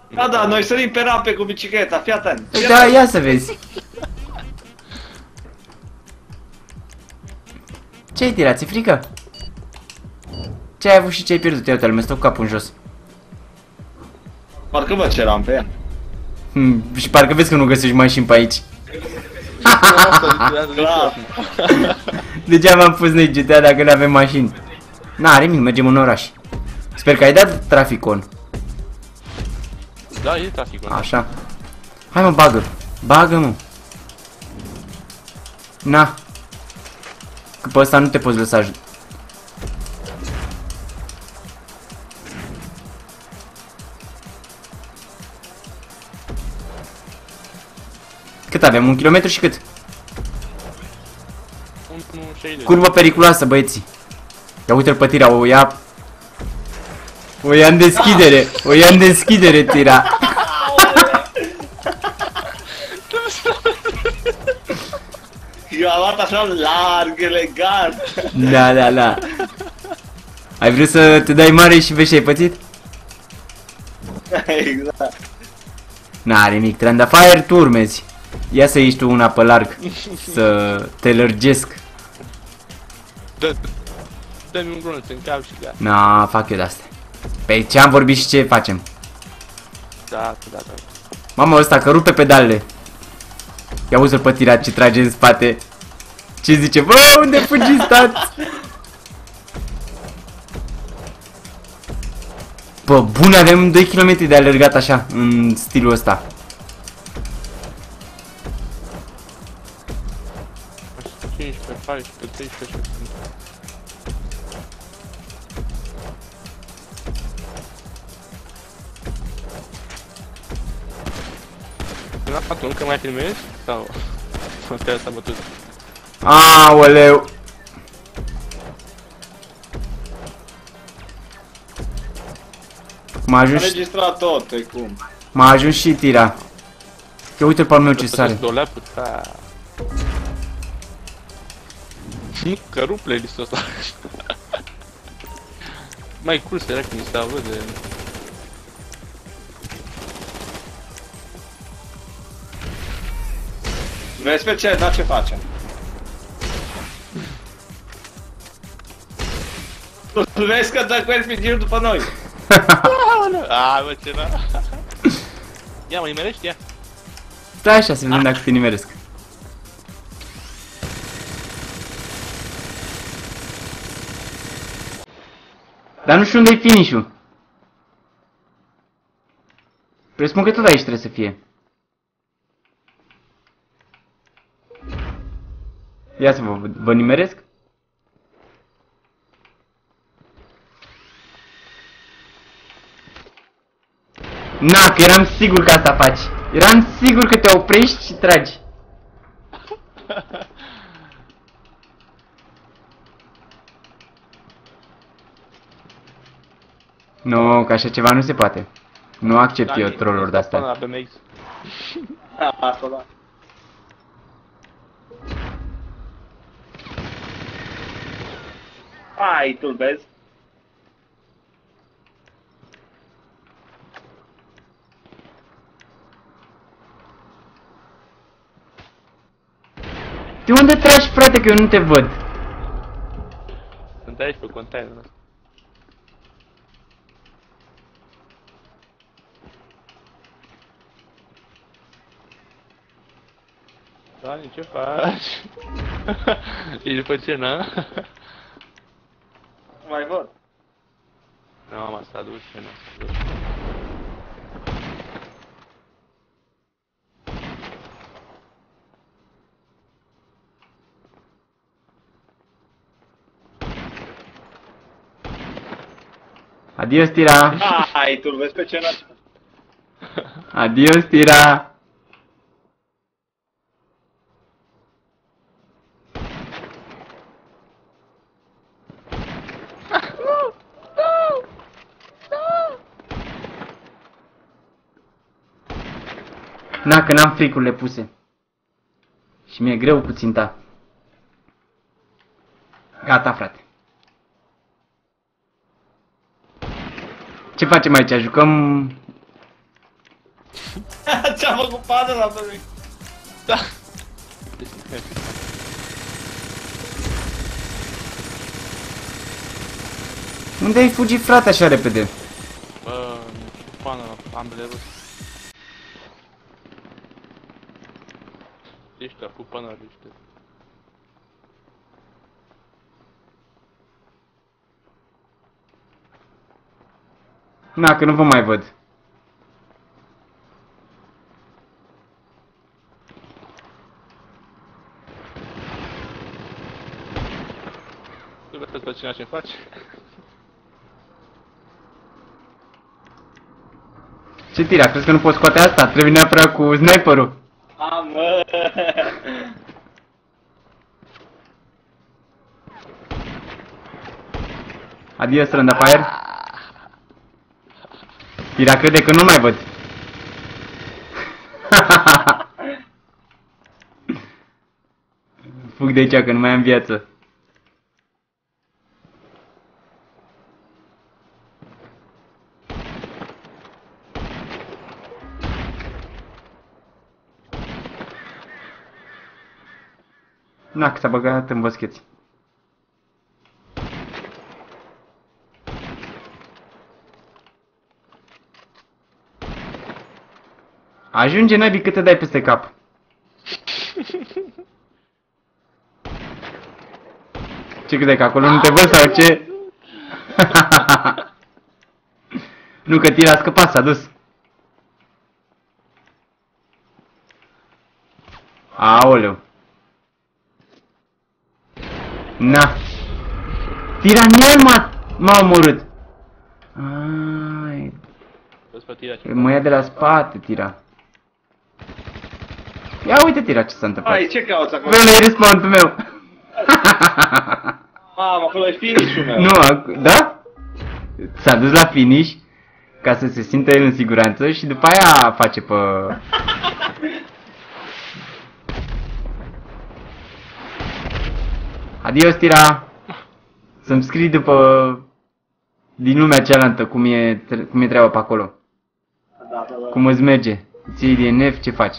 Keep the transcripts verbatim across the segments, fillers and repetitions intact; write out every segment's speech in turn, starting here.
Da, da, noi sărim pe rampe cu bicicleta, fii atent. Da, ia să vezi. Ce-ai tirat? Ți-e frică? Ce ai avut și ce ai pierdut? Ia uite-l, mi-a stat capul în jos. Parcă văd ce rampe e. Hmm, și parcă vezi că nu găsești mașini pe aici. Clar. Degeaba am pus noi G T A dacă nu avem mașini. N-are nimic, mergem în oraș. Sper că ai dat traficon. Da, e traficul. Așa. Hai mă, bagă. Bagă, mă. Na. Că pe ăsta nu te poți lăsa. Cât avem? Un kilometru și cât? unu șaizeci. Curvă periculoasă, băieții. Ia uite-l pe tira, o ia... O ia în deschidere. O ia în deschidere, tira. Eu am luat așa larg, elegant. Da, da, da. Ai vrut să te dai mare și vezi ce ai pățit? Exact. N-are nimic, trandafire, tu urmezi. Ia să ieși tu una pe larg. Să te lărgesc. Dă, dă-mi un grunț în cap și gata. Na, fac eu de-astea. Pe ce am vorbit și ce facem? Da, da, da. Mama, ăsta că rupe pedalele. Ia uzi-l pe tirat ce trage în spate. Ce zice? Bă, unde fugi, stați? Bă, bune, avem doi kilometri de alergat așa, în stilul ăsta. cincisprezece, paisprezece, treisprezece. Tu încă mai filmezi? Sau... Te-a s-a bătut? Aoleu! M-a Am ajuns, registrat tot, pe cum. m-a ajuns și tira. Că uite-l pe al meu ce sare. Două leapuri, da. Nu, că rup playlist-ul ăsta. Mai curse, era că mi s-a văd de... Vezi pe ce, da, ce facem? Tu vezi că dă cu R P G-ul după noi. A, bă, ce n-a... Ia, mă nimerești, ia. Stai așa să vedem dacă te nimeresc. Dar nu știu unde-i finish-ul. Presupun că tot aici trebuie să fie. Ia să vă, vă nimeresc? Na, că eram sigur că asta faci. Eram sigur că te oprești și tragi. Nu, că așa ceva nu se poate. Nu accept eu trolluri de-astea. La B M X. Da, asta da. Hai, tu vezi? De unde tragi, frate, că eu nu te văd? Sunt aici pe container. Dani, ce faci? E după ce, na? Mai văd. Nu, mama, s-a dus și nu. Adios, tira! Hai, tu vezi pe ce n-a... Adios, tira! Na, că n-am fricurile puse. Și mi-e greu cu ținta. Gata, frate. Ce facem aici? Jucăm... Ce-a făcut padă la fel? Da. Unde ai fugit, frate, așa repede? Bă, pană la ambele ruși. Ești, a făcut pană la riște. Na, că nu vă mai văd. Tu vezi pe cine ce faci? Ce tira? Crezi că nu poți scoate asta? Trebuie neapărat cu sniperul. A, mă! Adios, Trandafire. Tira crede că nu mai văd. Fug de aici că nu mai am viață. Na, că s-a băgat în boscheți. Ajunge, naibii, cât te dai peste cap. Ce crede că acolo nu te văd sau ce? Nu, că tira a scăpat, s-a dus. Aoleu. Na. Tira în el m-a, m-a omorât. Ai. Vezi pe tira ce Mă ia de la spate, tira. Ia uite, tira, ce s-a întâmplat. Ai, ce cauți acolo? Vreau la respawn-ul meu. Mamă, acolo e finish-ul meu. Nu, ac- da? S-a dus la finish ca să se simtă el în siguranță și după aia face pe... Adios, tira! Să-mi scrii după... din lumea cealaltă cum e, cum e treaba pe acolo. Da, da, da. Cum îți merge? Ții D N F, ce faci?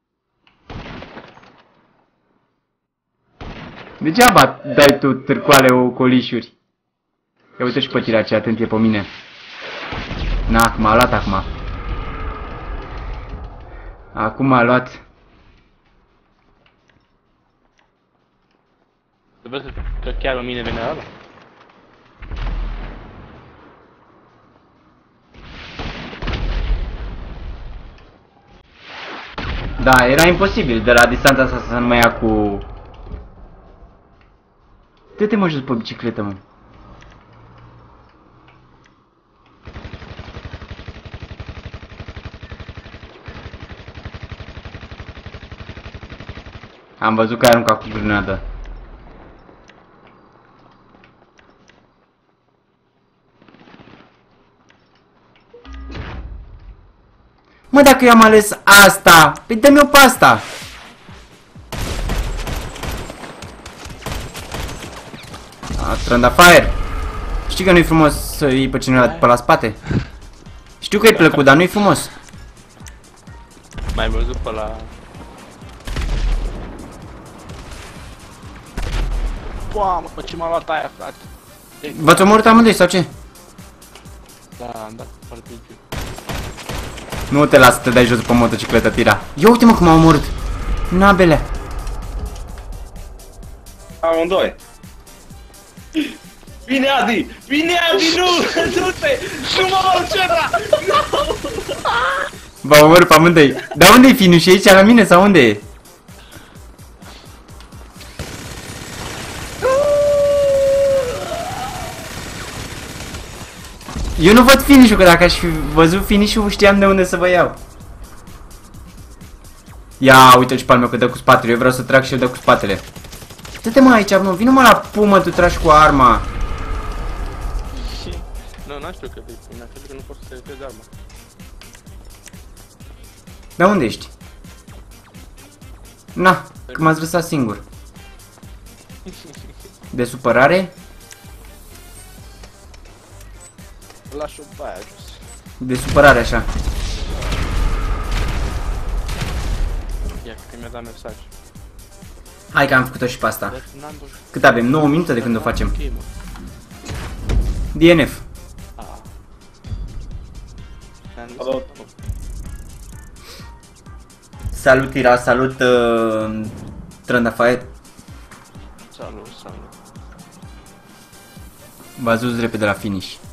Degeaba dai tu târcoale ocolișuri. Ia uite și pe tira ce atent e pe mine. Na, m-a luat acum. Acum m-a luat. Tu vezi că chiar în mine vine ăla? Da, era imposibil de la distanța asta să nu mai ia cu... Dă-te mă jos pe bicicletă, mă. Am văzut că ai aruncat cu grenada. Mă, dacă eu am ales asta, păi dă-mi-o pe asta. A, Trandafire. Știi că nu-i frumos să iei pe cineva pe la spate? Știu că e plăcut, dar nu-i frumos. Mai ai văzut pe la... Mamă, ce m-a luat aia, frate. V-ați omorât amândoi sau ce? Da, am dat foarte bine. Nu te las să te dai jos pe motocicletă, tira. Ia uite mă cum m-a omorât. Nabele. Amândoi. Vine Adi! Vine Adi, nu! Du-te! Nu mă mă cera! V-am omorât pe amândoi. Dar unde-i finish? E aici la mine sau unde e? Eu nu văd finish-ul, că dacă aș fi văzut finish-ul știam de unde să vă iau. Ia uite-l și pe al meu că dă cu spatele, eu vreau să trag și el dă cu spatele. Dă-te mă aici, mă, vină mă la pumă, tu tragi cu arma. Nu, n-am știut că de mi-a crezut că nu poți să te repezi arma. Dar unde ești? Na, că m-ați lăsat singur. De supărare? Lași-o pe aia jos. De supărare așa. Ia, că mi-a dat mesaj. Hai că am făcut-o și pe asta. Deci, Nando, Cât avem? nouă minute de când o facem. ok, mă. D N F. Ah. Salut. Salut, Ira, salut, uh, Trandafire. Salut, salut. V-ați dus repede la finish.